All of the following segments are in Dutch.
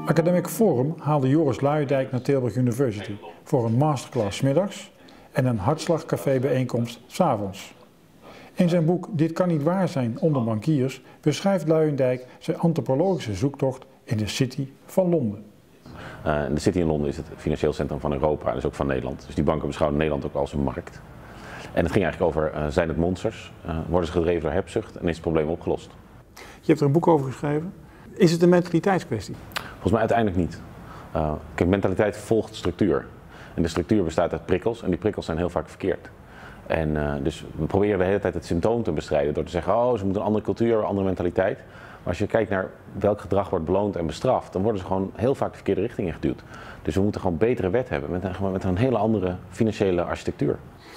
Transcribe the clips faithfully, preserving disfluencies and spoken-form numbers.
Academic Forum haalde Joris Luijendijk naar Tilburg University voor een masterclass 's middags en een hartslagcafé bijeenkomst 's avonds. In zijn boek Dit kan niet waar zijn onder bankiers beschrijft Luijendijk zijn antropologische zoektocht in de City van Londen. Uh, de City in Londen is het financieel centrum van Europa, dus ook van Nederland. Dus die banken beschouwen Nederland ook als een markt. En het ging eigenlijk over, uh, zijn het monsters, uh, worden ze gedreven door hebzucht en is het probleem opgelost? Je hebt er een boek over geschreven. Is het een mentaliteitskwestie? Volgens mij uiteindelijk niet. Uh, kijk, mentaliteit volgt structuur. En de structuur bestaat uit prikkels en die prikkels zijn heel vaak verkeerd. En uh, dus we proberen de hele tijd het symptoom te bestrijden door te zeggen, oh, ze moeten een andere cultuur, een andere mentaliteit. Maar als je kijkt naar welk gedrag wordt beloond en bestraft, dan worden ze gewoon heel vaak de verkeerde richting ingeduwd. Dus we moeten gewoon betere wet hebben met een, met een hele andere financiële architectuur.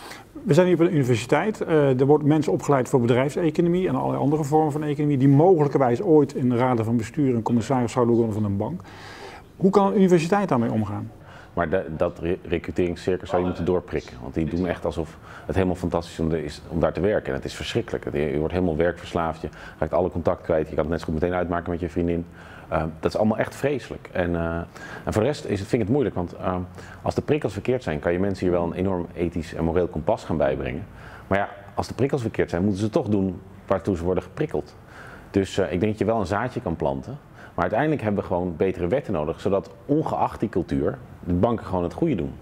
We zijn hier op een universiteit. Uh, er worden mensen opgeleid voor bedrijfseconomie en allerlei andere vormen van economie die mogelijkerwijs ooit in de raden van bestuur en commissaris zouden worden van een bank. Hoe kan een universiteit daarmee omgaan? Maar de, dat re recruteringscircus zou je moeten doorprikken. Want die doen echt alsof het helemaal fantastisch is om daar te werken. En het is verschrikkelijk. Je wordt helemaal werkverslaafd, je raakt alle contact kwijt. Je kan het net zo goed meteen uitmaken met je vriendin. Uh, dat is allemaal echt vreselijk. En, uh, en voor de rest is het, vind ik het moeilijk. Want uh, als de prikkels verkeerd zijn, kan je mensen hier wel een enorm ethisch en moreel kompas gaan bijbrengen. Maar ja, als de prikkels verkeerd zijn, moeten ze toch doen waartoe ze worden geprikkeld. Dus uh, ik denk dat je wel een zaadje kan planten. Maar uiteindelijk hebben we gewoon betere wetten nodig, zodat ongeacht die cultuur de banken gewoon het goede doen.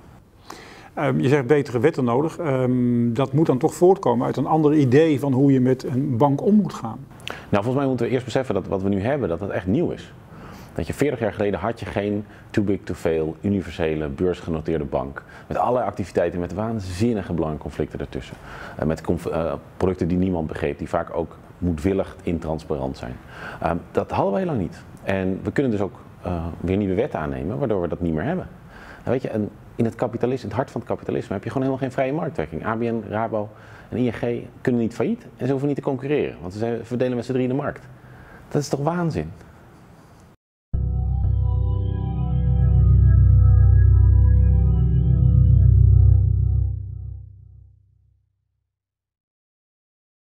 Um, je zegt betere wetten nodig. Um, dat moet dan toch voortkomen uit een ander idee van hoe je met een bank om moet gaan. Nou, volgens mij moeten we eerst beseffen dat wat we nu hebben, dat het echt nieuw is. Dat je veertig jaar geleden had je geen too big to fail, universele, beursgenoteerde bank. Met allerlei activiteiten, met waanzinnige belangenconflicten ertussen. Uh, met uh, producten die niemand begreep, die vaak ook moedwillig intransparant zijn. Uh, dat hadden we heel lang niet. En we kunnen dus ook uh, weer nieuwe wetten aannemen, waardoor we dat niet meer hebben. Nou, weet je, en in het kapitalisme, in het hart van het kapitalisme, heb je gewoon helemaal geen vrije marktwerking. A B N, Rabo en I N G kunnen niet failliet en ze hoeven niet te concurreren, want ze verdelen met z'n drieën de markt. Dat is toch waanzin?